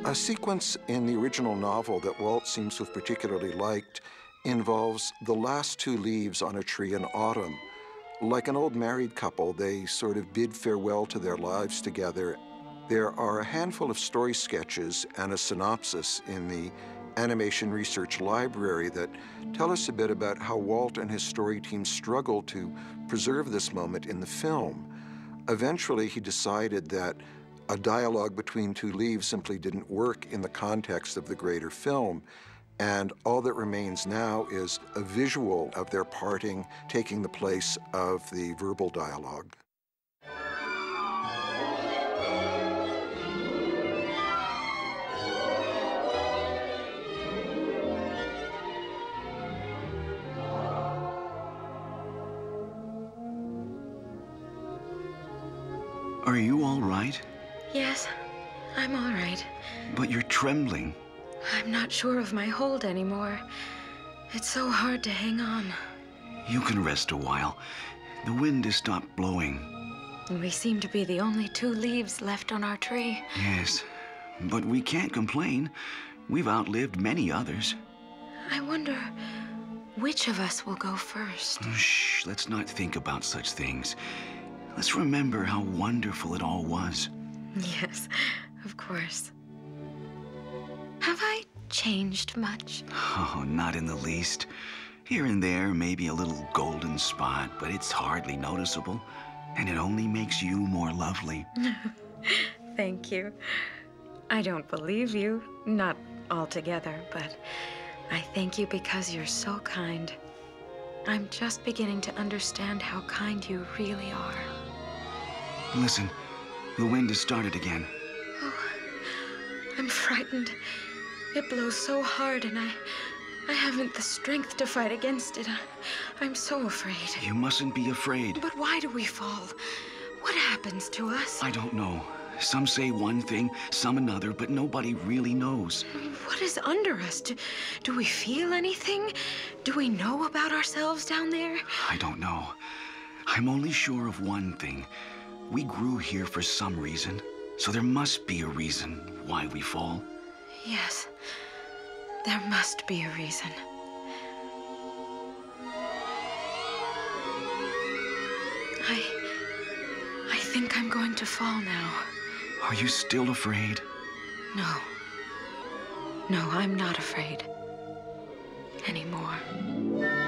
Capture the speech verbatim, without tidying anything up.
A sequence in the original novel that Walt seems to have particularly liked involves the last two leaves on a tree in autumn. Like an old married couple, they sort of bid farewell to their lives together. There are a handful of story sketches and a synopsis in the Animation Research Library that tell us a bit about how Walt and his story team struggled to preserve this moment in the film. Eventually, he decided that a dialogue between two leaves simply didn't work in the context of the greater film, and all that remains now is a visual of their parting taking the place of the verbal dialogue. Are you all right? Yes, I'm all right. But you're trembling. I'm not sure of my hold anymore. It's so hard to hang on. You can rest a while. The wind has stopped blowing. We seem to be the only two leaves left on our tree. Yes, but we can't complain. We've outlived many others. I wonder which of us will go first. Shh, let's not think about such things. Let's remember how wonderful it all was. Yes, of course. Have I changed much? Oh, not in the least. Here and there, maybe a little golden spot, but it's hardly noticeable. And it only makes you more lovely. Thank you. I don't believe you. Not altogether, but I thank you because you're so kind. I'm just beginning to understand how kind you really are. Listen, the wind has started again. Oh, I'm frightened. It blows so hard, and I, I haven't the strength to fight against it. I, I'm so afraid. You mustn't be afraid. But why do we fall? What happens to us? I don't know. Some say one thing, some another, but nobody really knows. What is under us? Do, do we feel anything? Do we know about ourselves down there? I don't know. I'm only sure of one thing. We grew here for some reason, so there must be a reason why we fall. Yes, there must be a reason. I... I think I'm going to fall now. Are you still afraid? No. No, I'm not afraid. Anymore.